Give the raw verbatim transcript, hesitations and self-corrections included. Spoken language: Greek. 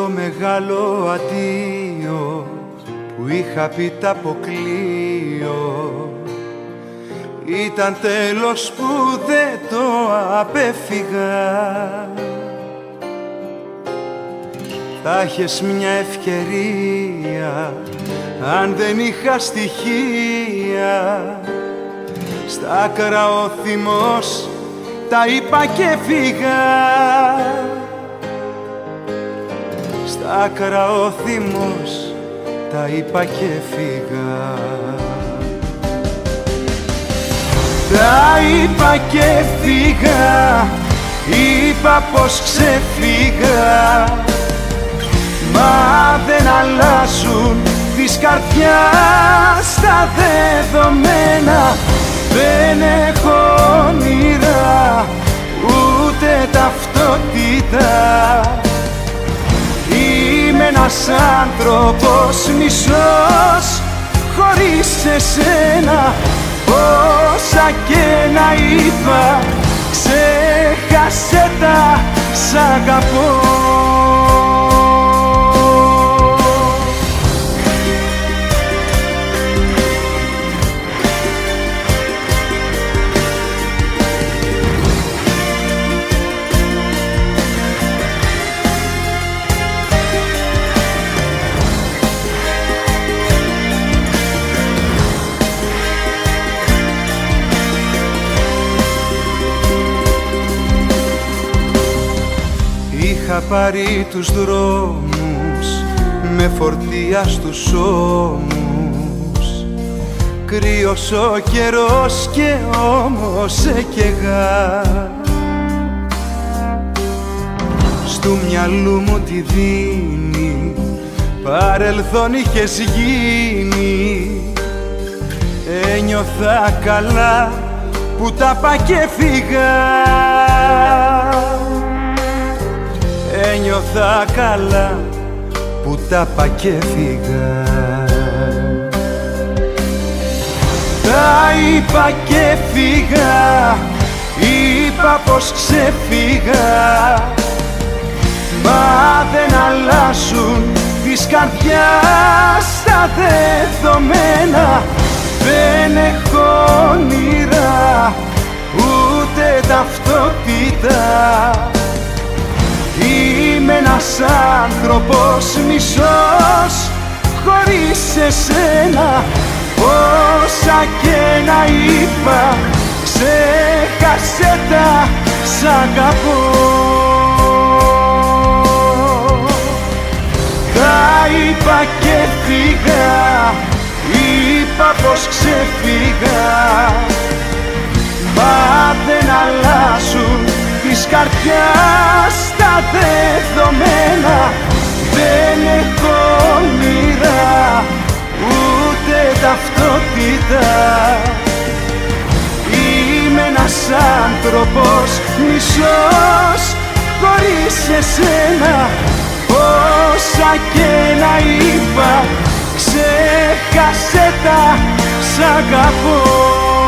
πιο μεγάλο αντίο που είχα πει τ' αποκλείω ήταν τέλος που δεν το απέφυγα. Θα έχεις μια ευκαιρία αν δεν είχα στοιχεία. Στα άκρα ο θυμός τα είπα και φύγα. Στα άκρα ο θυμός τα είπα και φύγα. Τα είπα και φύγα, είπα πως ξεφύγα. Μα δεν αλλάζουν της καρδιάς τα δεδομένα. Δεν έχω όνειρα, ούτε ταυτότητα. Είμαι ένας άνθρωπος μισός χωρίς εσένα. Όσα και να είπα, ξέχασε τα, σ' αγαπώ. Είχα πάρει τους δρόμους με φορτία στους ώμους. Κρύος ο καιρός και όμως σε καίγα. Στου μυαλού μου τη δίνει, παρελθόν είχες γίνει. Ένιωθα καλά που τα πά και φύγα. Ένιωθα καλά που τα πά και φύγα. Τα είπα και φύγα, είπα πως ξεφύγα. Μα δεν αλλάζουν της καρδιάς τα δεδομένα. Δεν έχω όνειρα, ούτε ταυτότητα. Είμαι ένας άνθρωπος μισός χωρίς εσένα. Όσα και να είπα, ξέχασε τα, σ' αγαπώ. Τα είπα και φύγα, είπα πως ξεφύγα. Μα δεν αλλάζουν της καρδιάς τα δεδομένα. Δεν έχω όνειρα, ούτε ταυτότητα. Είμαι ένας άνθρωπος μισός χωρίς εσένα. Όσα και να είπα, ξέχασε τα, σ' αγαπώ.